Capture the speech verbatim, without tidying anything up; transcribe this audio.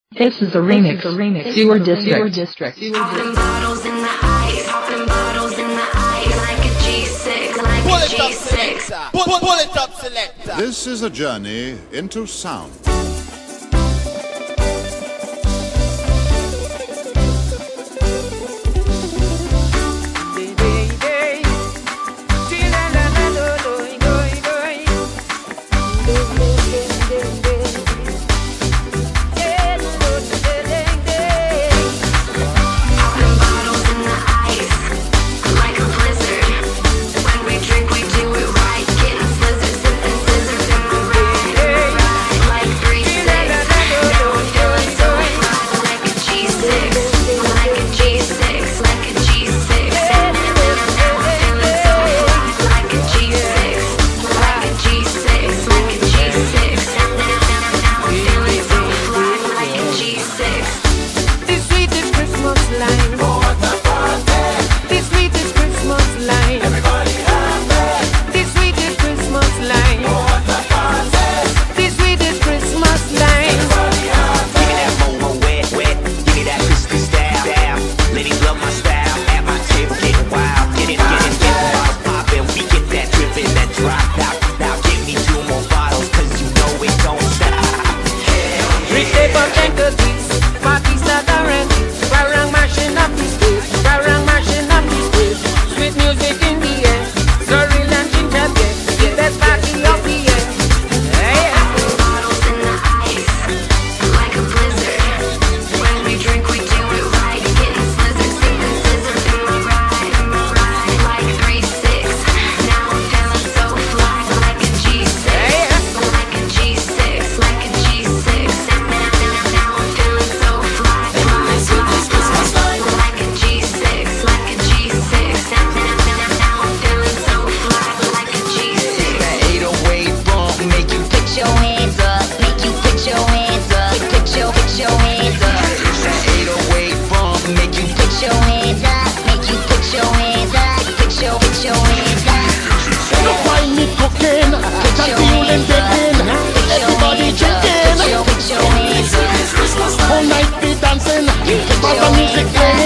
This is a remix. A remix. Sewer District. Sewer District. Popping bottles in the ice. Popping bottles in the ice. Like a G six. Like Pull a it up, G six. selector. Pull, pull, pull it up, selector. This is a journey into sound. All night be dancing, but the music plays.